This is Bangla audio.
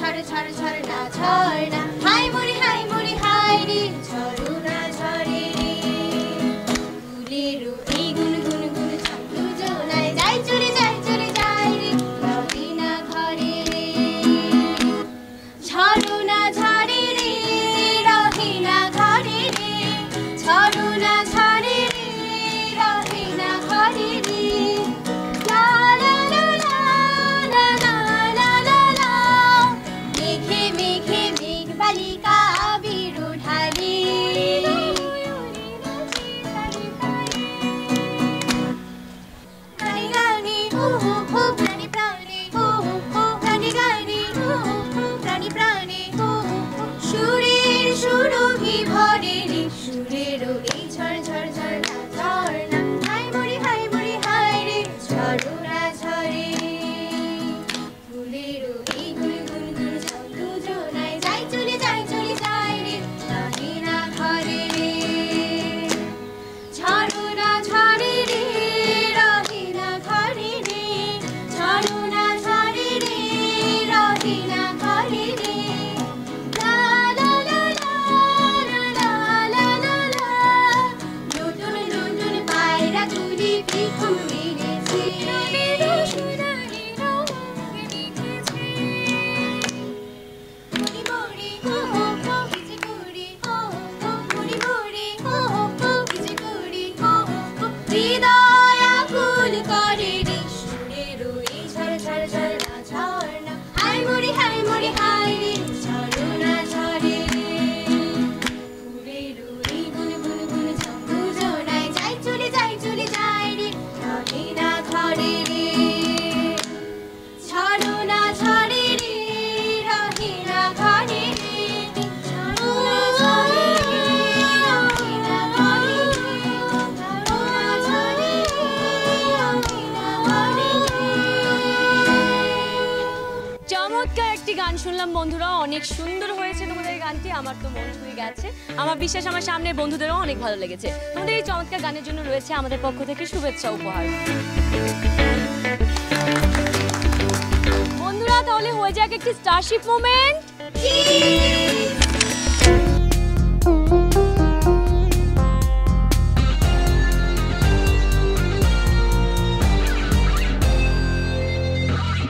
ঝড় ঝড় ঝরনা ঝরনা হাই মুড়ি হাই রে ঝরনা ঝরে রে ফুলেরও এই গুন গুন গুন ছন্দ জোনায় যাই চলে যায় রে রবে না ঘরে রে ঝরনা ঝরে রে রহে না ঘরে রে ঝরনা ঝরে রে রহে না ঘরে রে লা লা লা লা লা লা লা লা লা মেঘে মেঘে মেঘ বালিকা আবির ঢালে প্রাণী গানে হো হো হো প্রাণী প্রাণে হো হো হো প্রাণী গানে হো হো হো প্রাণী প্রাণে হো হো হো সুরের সুরভি ভরে রে সুরেরও এই ঝড় ঝড় ঝরনা ঝরনা হাই মুড়ি হাই রে ঝরনা ঝরে ফুলেরও এই গুন গুন গুন ছন্দ জোনায় যাই চলে যায় রে রহে না ঘরে রে ঝরনা ঝরে রে রহে না ঘরে রে ঝরনা ঝরে রে রহে না ঘরে রে লা লা লা লা লা লা লা লা নতুন নতুন পায়রাগুলি প্রথম বেড়েছে মুড়ি মুড়ি হো হো হো ভিজে কুড়ি হো হো মুড়ি মুড়ি হো হো ভিজে কুড়ি হো হো হৃদয় আকুল করে রে সুরেরও এই ঝড় ঝড় ঝরনা ঝরনা হাই মুড়ি হাই রে ঝরনা ঝরে ফুলেরও এই গুন গুন গুন ছন্দ জোনায় যাই চলে যায় রে রহে না ঘরে রে ঝরনা ঝরে রে রহে না ঘরে রে ঝরনা ঝরে রে রহে না ঘরে রে ঝরনা ঝরে রে রহে না ঘরে রে চমৎকার একটি গান শুনলাম বন্ধুরা, অনেক সুন্দর হয়েছে তোমাদের গানটি, আমার তো মন ছুঁয়ে গেছে। আমার বিশ্বাস আমার সামনে বন্ধুদেরও অনেক ভালো লেগেছে। তোমাদের এই চমৎকার গানের জন্য রয়েছে আমাদের পক্ষ থেকে শুভেচ্ছা উপহার। বন্ধুরা তাহলে হয়ে যাক একটি স্টারশিপ মোমেন্ট।